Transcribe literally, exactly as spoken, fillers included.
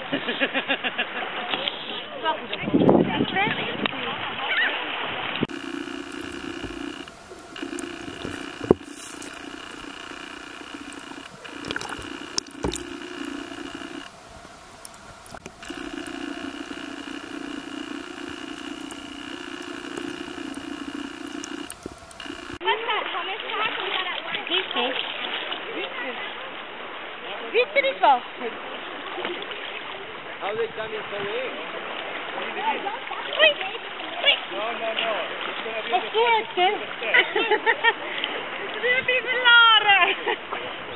Siehst du die Woche? How they done it so way? Ui, ui. No, no, no. It's gonna be Wat doe ik, hè? Het is weer bivellare.